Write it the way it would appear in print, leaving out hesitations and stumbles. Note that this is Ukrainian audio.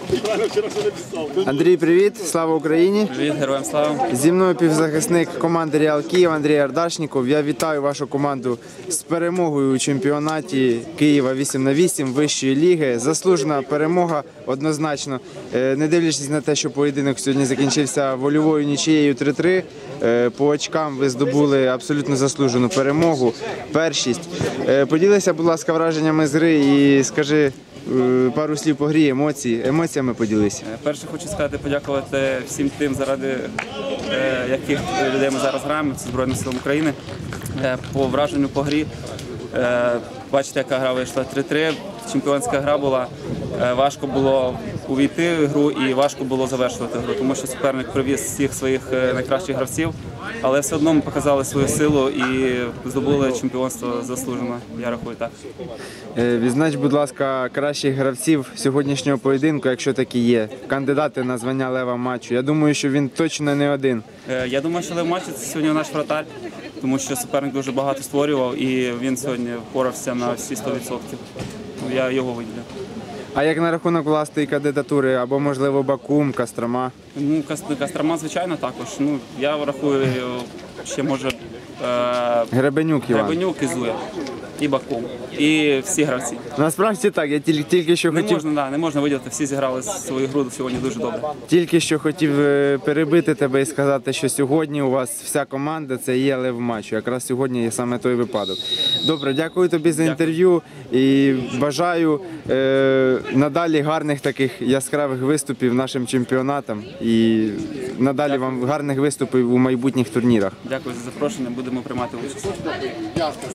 Андрій, привіт! Слава Україні! Привіт, героям слава! Зі мною півзахисник команди Реал Київ Андрій Ардашніков. Я вітаю вашу команду з перемогою у чемпіонаті Києва 8х8 вищої ліги. Заслужена перемога однозначно. Не дивлячись на те, що поєдинок сьогодні закінчився вольовою нічиєю 3-3, по очкам ви здобули абсолютно заслужену перемогу, першість. Поділися, будь ласка, враженнями з гри і скажи пару слів по грі, емоціями поділися. Перше хочу сказати, подякувати всім тим, заради яких людей ми зараз граємо, це Збройним силам України. По враженню по грі, бачите, яка гра вийшла 3-3, чемпіонська гра була, важко було увійти в гру і важко було завершувати гру, тому що суперник привіз всіх своїх найкращих гравців, але все одно ми показали свою силу і здобули чемпіонство заслужено, я рахую так. Відзнач, будь ласка, кращих гравців сьогоднішнього поєдинку, якщо такі є, кандидати на звання лева матчу. Я думаю, що він точно не один. Я думаю, що лев матчу – це сьогодні наш вратар, тому що суперник дуже багато створював і він сьогодні впорався на всі 100%. Я його виділю. А як на рахунок власної кандидатури, або, можливо, Бакум, Кострома? Ну, Кострома, звичайно, також. Ну, я рахую, ще може Гребенюк Іван. Гребенюк і Зуя, і Бакум, і всі гравці. Насправді так, я тільки що хотів... Не можна виділити, всі зіграли свою гру сьогодні дуже добре. Тільки що хотів перебити тебе і сказати, що сьогодні у вас вся команда – це є лев матчу. Якраз сьогодні є саме той випадок. Добре, дякую тобі за інтерв'ю і бажаю надалі гарних таких яскравих виступів нашим чемпіонатам і надалі вам гарних виступів у майбутніх турнірах. Дякую за запрошення, будемо приймати участь.